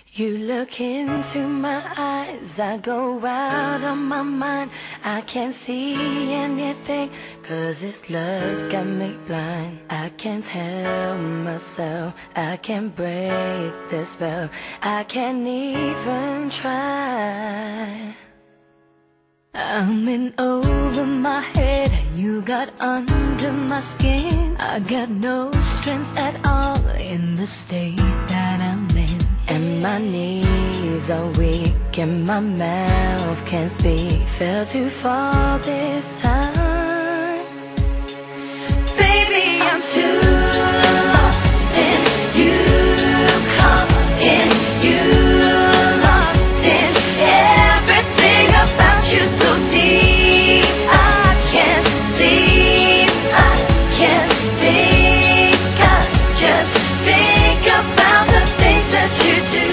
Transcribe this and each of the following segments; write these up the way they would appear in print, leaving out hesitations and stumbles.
You look into my eyes, I go out of my mind. I can't see anything, 'cause this love's got me blind. I can't help myself, I can't break the spell, I can't even try. I'm in over my head, you got under my skin. I got no strength at all in the state that I'm in. And my knees are weak and my mouth can't speak. Fell too far this time. Baby, I'm too lost in you, caught in you, lost in everything about you so deep. I can't sleep, I can't think, I just think about the things that you do.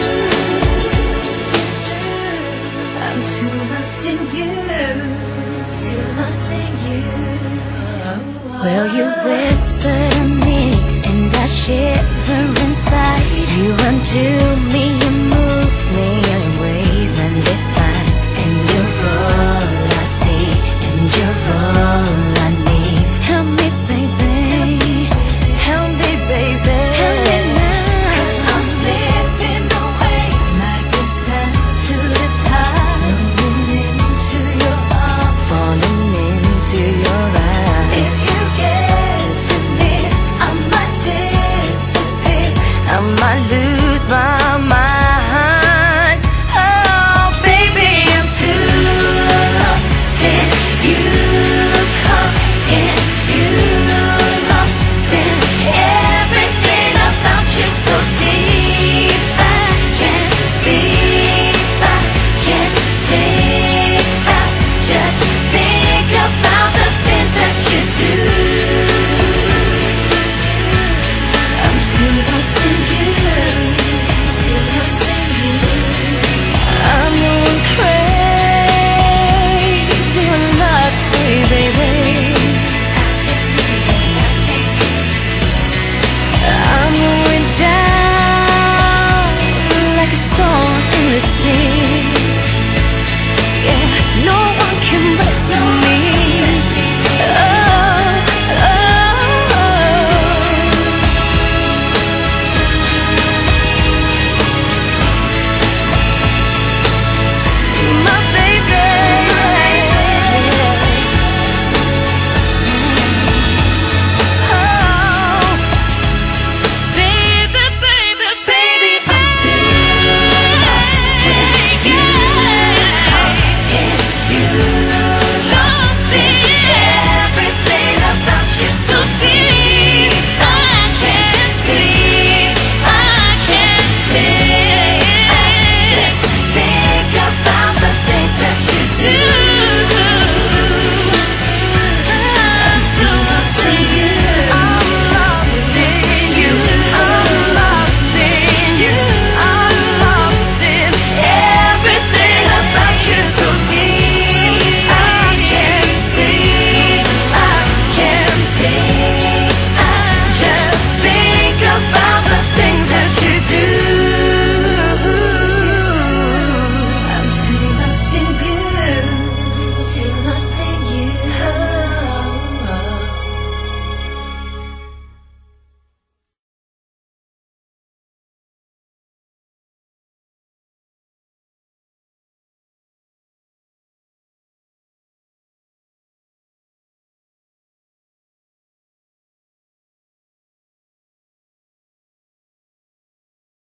I'm too lost in you, too lost in you. Well, you whisper to me and I shiver inside. You undo